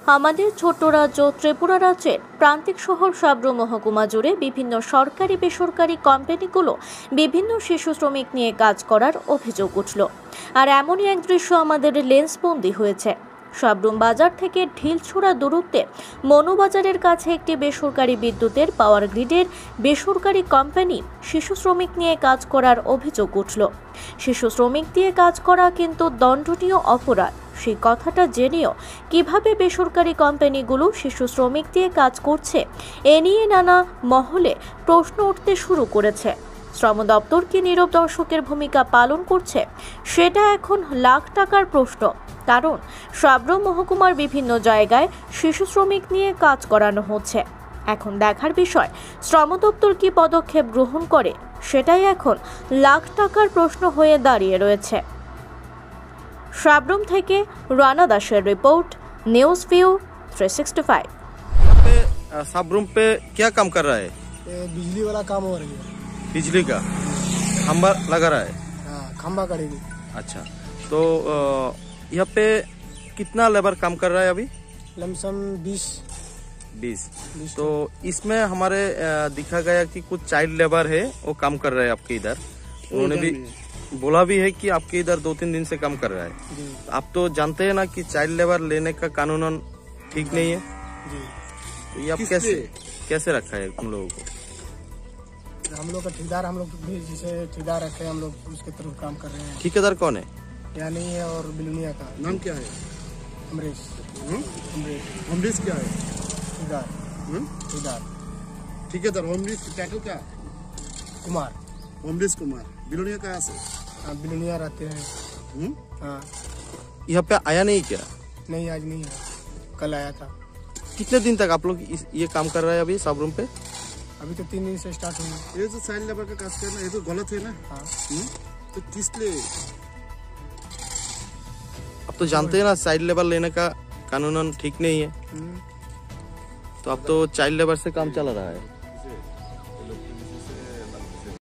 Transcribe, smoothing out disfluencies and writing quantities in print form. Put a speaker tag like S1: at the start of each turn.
S1: আমাদের ছোট্ট রাজ্য ত্রিপুরা রাজ্যের প্রান্তিক শহর সাব্রু মহকুমা জুড়ে বিভিন্ন সরকারি বেসরকারি কোম্পানিগুলো বিভিন্ন শিশু শ্রমিক নিয়ে কাজ করার অভিযোগ উঠল। আর এমনই এক দৃশ্য আমাদের লেন্সবন্দি হয়েছে। সাব্রুম বাজার থেকে ঢিলছোড়া দূরত্বে মনুবাজারের কাছে একটি বেসরকারি বিদ্যুতের পাওয়ার গ্রিডের বেসরকারি কোম্পানি শিশু শ্রমিক নিয়ে কাজ করার অভিযোগ উঠল। শিশু শ্রমিক দিয়ে কাজ করা কিন্তু দণ্ডনীয় অপরাধ। সেই কথাটা জেনেও কিভাবে বেসরকারি কোম্পানিগুলো শিশু শ্রমিক দিয়ে কাজ করছে এ নিয়ে নানা মহলে প্রশ্ন উঠতে শুরু করেছে। শ্রম দপ্তর কি নীরব দর্শকের ভূমিকা পালন করছে সেটা এখন লাখ টাকার প্রশ্ন। কারণ সাব্রু মহকুমার বিভিন্ন জায়গায় শিশু শ্রমিক নিয়ে কাজ করানো হচ্ছে। এখন দেখার বিষয় শ্রম দপ্তর কি পদক্ষেপ গ্রহণ করে, সেটাই এখন লাখ টাকার প্রশ্ন হয়ে দাঁড়িয়ে রয়েছে। সাব্রুম থেকে রানা দাসের রিपोर्ट, न्यूज़ व्यू 365।
S2: साब्रुम पे क्या काम कर रहा है?
S3: बिजली वाला काम हो रही है।
S2: बिजली का खंबा लगा रहा है?
S3: हाँ, खंबा करेगी।
S2: अच्छा, तो यहाँ पे कितना लेबर काम कर रहा है अभी?
S3: लमसम 20।
S2: तो इसमें हमारे दिखा गया कि कुछ चाइल्ड लेबर है वो काम कर रहे हैं आपके इधर। उन्होंने भी बोला भी है कि आपके इधर 2-3 दिन से काम कर रहा है। आप तो जानते हैं ना कि चाइल्ड लेबर लेने का कानूनन ठीक नहीं है। तो ये आप कैसे रखा है उन लोगों को?
S3: हम लोग का ठेकेदार, हम लोग भी जिसे ठेकेदार रखे हम लोग उसके तरफ काम कर रहे हैं।
S2: ठेकेदार कौन है?
S3: यानी और बिलुनिया का
S4: नाम क्या है?
S3: अमरीश।
S4: अमरीश क्या है?
S3: ठेकेदार
S4: ठेकेदार अमरीश टाइटल क्या?
S3: कुमार।
S4: अमरीश कुमार। बिलोनिया कहाँ से?
S3: बिलुनिया रहते हैं। हाँ।
S2: यहाँ पे आया नहीं क्या?
S3: नहीं, आज नहीं है, कल आया था।
S2: कितने दिन तक आप लोग ये काम कर रहे हैं अभी साब्रुम पे?
S3: अभी तो 3 दिन से स्टार्ट हुई।
S4: ये जो चाइल्ड लेबर का काम करना ये तो गलत है ना।
S3: हाँ।
S4: तो किस लिए?
S2: अब तो जानते हैं ना चाइल्ड लेबर लेने का कानूनन ठीक नहीं है। तो अब तो चाइल्ड लेबर से काम चला रहा है।